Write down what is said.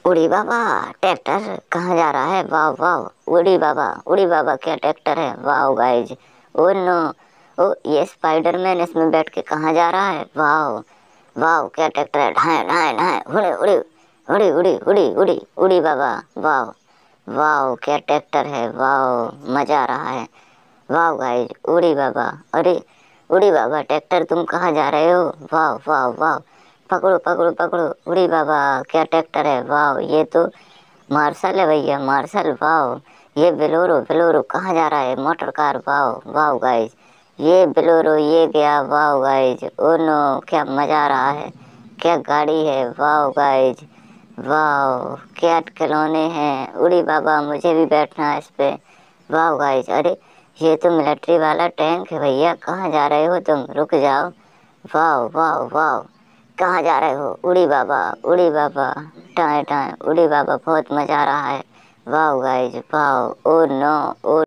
उड़ी बाबा, ट्रैक्टर कहाँ जा रहा है? वाह वाह, उड़ी बाबा क्या ट्रैक्टर है, वाह गाइज। ओ नो, ओ ये स्पाइडरमैन इसमें बैठ के कहाँ जा रहा है? वाह वाह क्या ट्रैक्टर है, ढाए ढाए ढाए, उड़ी उड़ी उड़ी उड़ी उड़ी उड़ी उड़ी बाबा, वाह वाह क्या ट्रैक्टर है, वाह मजा आ रहा है। वाह गाइज, उड़ी बाबा, अरे उड़ी बाबा ट्रैक्टर तुम कहाँ जा रहे हो? वाह वाह वाह, पकड़ो पकड़ो पकड़ो, उड़ी बाबा क्या ट्रैक्टर है, वाह ये तो मार्शल है भैया, मार्शल, वाह। ये बेलोरो बेलोरो कहाँ जा रहा है? मोटर कार, वाह वाह गाइज, ये बेलोरो ये गया, वाह गाइज। ओ नो क्या मजा आ रहा है, क्या गाड़ी है, वाह गाइज, वाह क्या खिलौने हैं, उड़ी बाबा मुझे भी बैठना है इस पे, वाह गाइज। अरे ये तो मिलिट्री वाला टैंक है भैया, कहाँ जा रहे हो तुम, रुक जाओ, वाह वाह वाह, कहाँ जा रहे हो? उड़ी बाबा, उड़ी बाबा, टाए टाए उड़ी बाबा, बहुत मजा आ रहा है, वाह गाइज वाह। ओ नो, ओ